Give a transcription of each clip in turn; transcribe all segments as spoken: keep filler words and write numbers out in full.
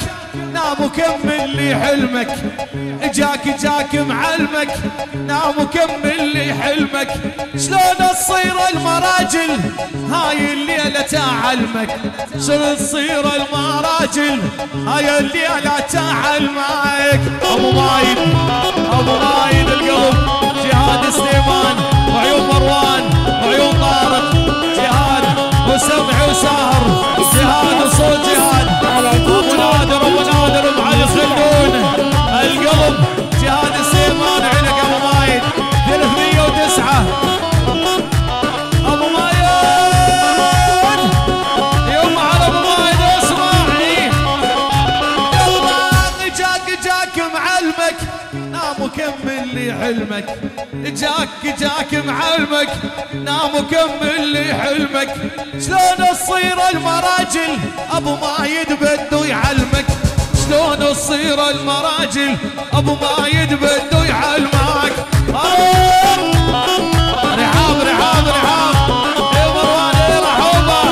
نام وكمل لي حلمك، جاك جاك معلمك، نام وكمل لي حلمك. شلون تصير المراجل هاي الليلة تعلمك، شلون تصير المراجل هاي الليلة تعلمك. ابو مايد ابو مايد القلب جهاد سليمان وعيون مروان وعيون طارق، جهاد وسمع وساهر، جهاد وصوت جهاد، ابو نادر ابو نادر ومعلي خلدون القلب جهاد سليمان. عينك ابو مايد ثلاثمية وتسعة ابو مايد، يوم على ابو مايد اسمعي. يلا جاك جاك معلمك، نام وكمل لي حلمك، جاك جاك معلمك، نام وكمل لي حلمك. شلون تصير المراجل ابو مايد بده يعلمك، شلون تصير المراجل ابو مايد بده يعلمك. رحاب رحاب رحاب يا مروان يا رحوبه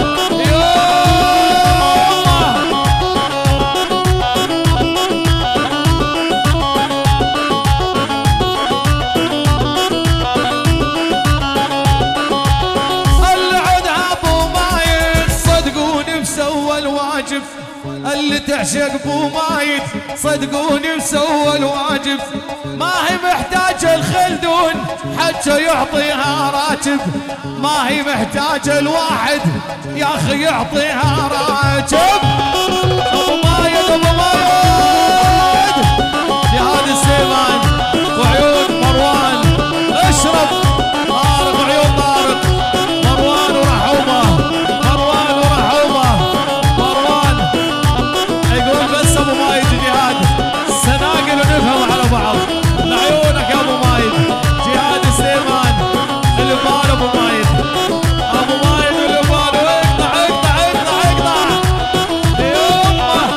اللي تعشق ابو مايد صدقوني وسوى الواجب. ما هي محتاجه الخلدون حتى يعطيها راتب، ما هي محتاجه الواحد يا اخي يعطيها راتب. ابو مايد ابو مايد جهاد السيمان وعيون مروان اشرب، طارق وعيون طارق، مروان ورحومه مروان ورحومه مروان يقول بس ابو مايد جهاد سناقل ونفهم على بعض. لعيونك يا ابو مايد جهاد سليمان البال ابو مايد ابو مايد البال واقطع اقطع اقطع اقطع يمه.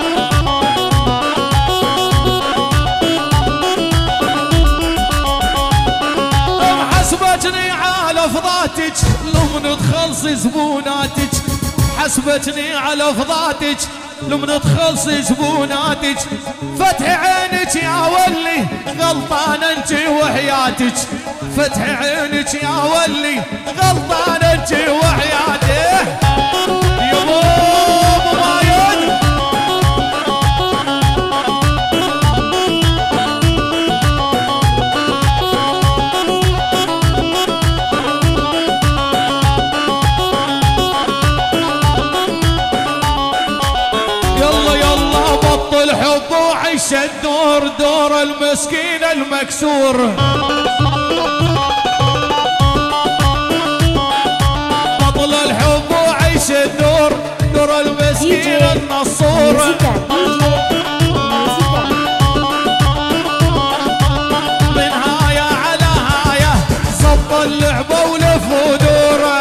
محسبتني على فضاتك لو تخلصي زبوناتك، حسبتني على فضاتك لمن تخلصي زبوناتك. فتح عينك يا ولي غلطان انت وحياتك، فتح عينك يا ولي غلطان انت وحياتك. يا ابو مايد الحب وعيش الدور دور المسكين المكسور. بطل الحب وعيش الدور دور المسكين النصور. من هاية على هاية صب اللعبة ولف ودور.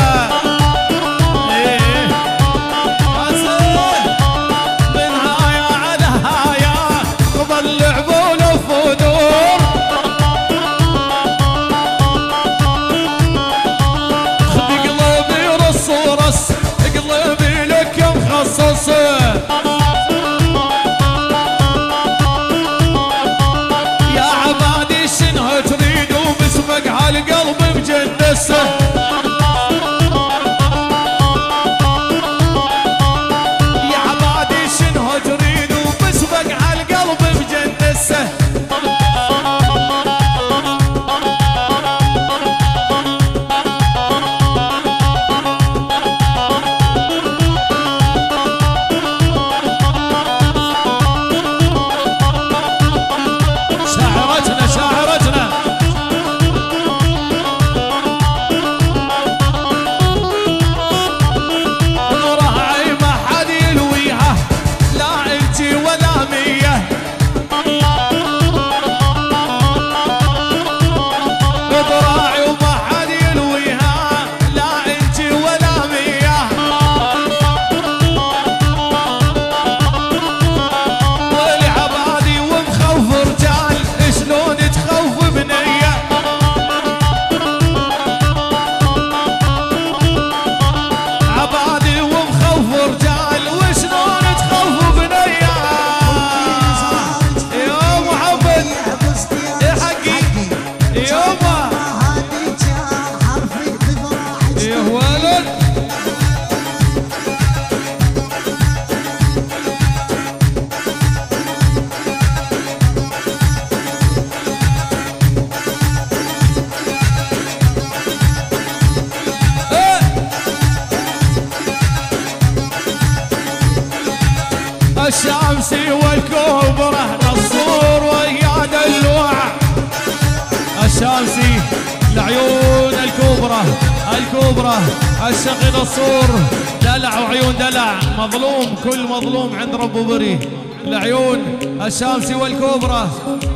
الشامسي والكبرى نصور ويا دلوع الشامسي العيون الكبرى الكبرى الشقي نصور دلع وعيون دلع مظلوم كل مظلوم عند ربه بري العيون الشامسي والكبرى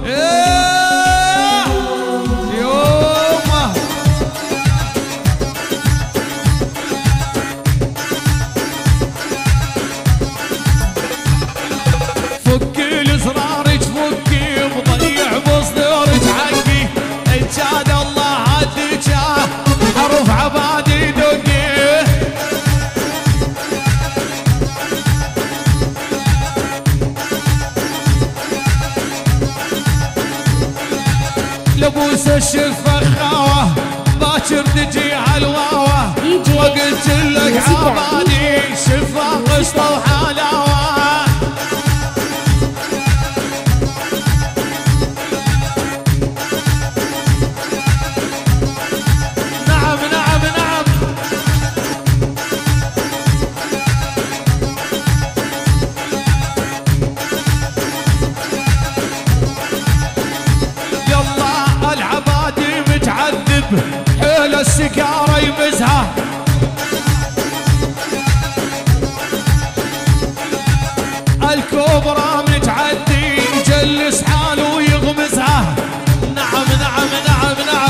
إيه يومه فكي لزرارك فكي مضيع بصدورك حقي الجاد الله هديك حرف عبادي دقي لبوس الشفة خاوة باكر تجي هالواوة وقلت لك عبادي شفة قشطة وحلاوة نعم نعم نعم يلا العبادي متعذب حيل السكارة يمزها الكبرى متعدي يجلس حاله ويغمزها نعم نعم نعم نعم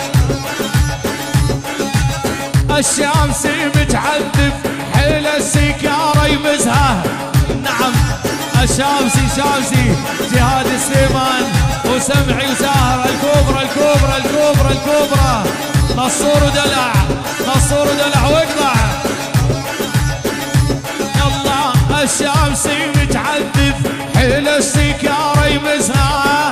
الشامسي متعذب حيل السكارة يمزها نعم الشامسي شامسي جهاد سليمان وسمعي وساهر الكبرى الكبرى الكبرى الكبرى نصور ودلع نصور ودلع واقطع يلا الشامسي متعذب حيل السكارة يمزها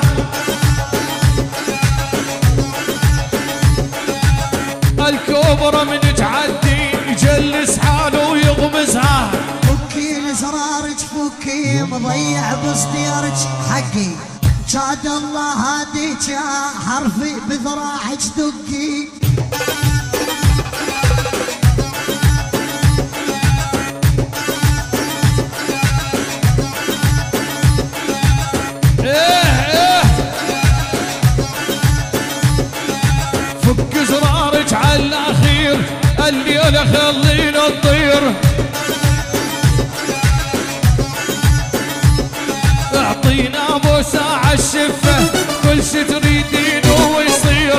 الكبرى من تعدي يجلس حاله ويغمزها فكي لزرارك فكي مضيع بصديرك حقي جاد الله هاديك حرفي بذراعك دقي ايه ايه فك زرارك على الاخير الليله خلينا نطير اعطينا ابو ساعه الشفه كل شي تريدينه ويصير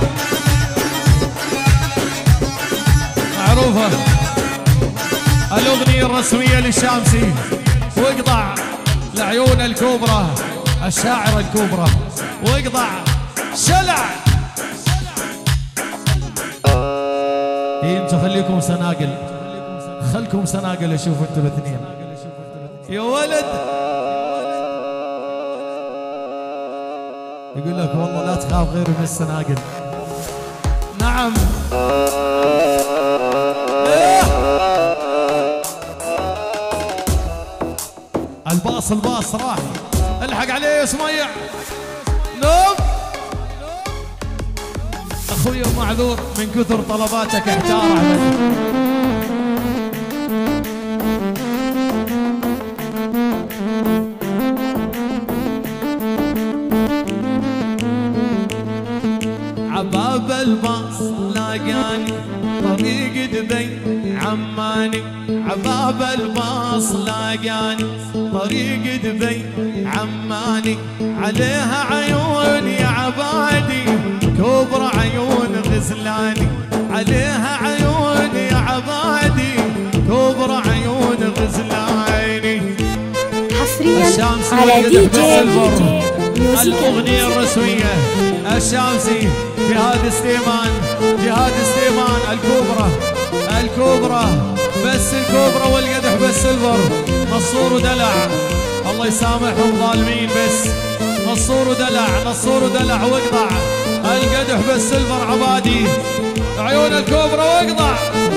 معروفه الاغنيه الرسميه للشامسي واقطع العيون الكبرى الشاعره الكبرى واقطع شلع إيه انتوا خليكم سناقل خلكم سناقل اشوف انتوا الاثنين يا ولد يقول لك والله لا تخاف غير من السناقل نعم إيه. الباص الباص راح الحق عليه يا سميع نوم اخوي معذور من كثر طلباتك احتار احمد عباب الباص لاقاني طريق دبي عماني عباب الباص لاقاني طريق دبي عماني عليها عيون يا عبادي كبرى عيون غزلاني عليها عيون يا عبادي كبرى عيون غزلاني حصريا على دي جي الأغنية الرسمية الشامسي جهاد سليمان جهاد سليمان الكبرى الكبرى بس الكبرى والقدح بس سيلفر نصور ودلع الله يسامحهم ظالمين بس نصور ودلع نصور ودلع واقطع القدح بس سيلفر عبادي عيون الكبرى واقطع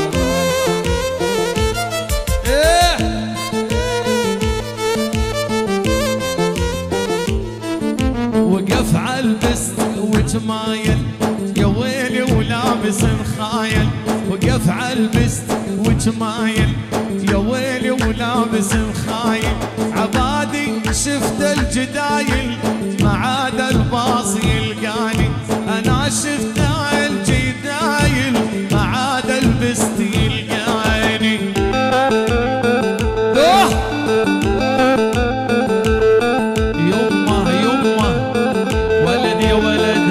ايه وقف عالبست وتمايل يا ويلي ولابس مخايل وقف عالبست وتمايل يا ويلي ولابس مخايل عباد الجدايل ما عاد الباص يلقاني، انا شفت الجدايل ما عاد البست يلقاني. دوح يمه يمه ولد يا ولد.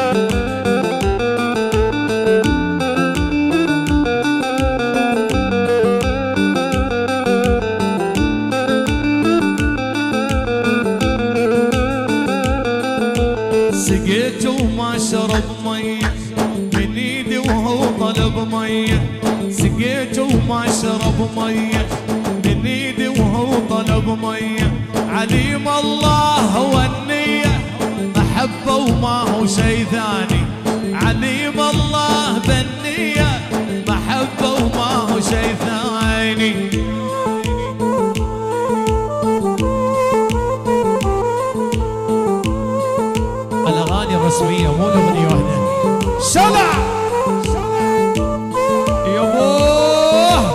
سقيت وما شرب مية من ايدي وهو طلب مية، سقيت وما شرب مية من ايدي وهو طلب مية. عليم الله هو النية محبة وما هو شي ثاني، عليم الله بالنية محبة وما هو شي ثاني. الأغاني الرسمية مو الأغنية واحدة. شلع يا ابوه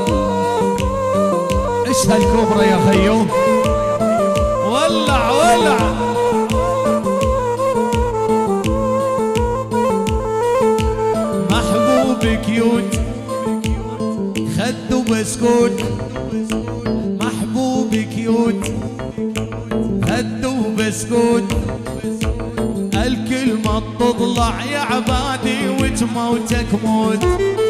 ايش هالكبرى يا خيو، ولع ولع. محبوب كيوت خد وبسكوت، محبوب كيوت خد وبسكوت. الكلمة تطلع يا عبادي وتموتك موت،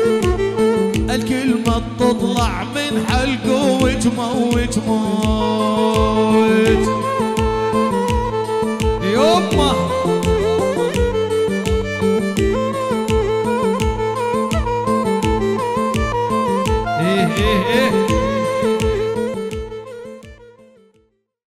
الكلمة تطلع من حلقه وتموت موت. يمه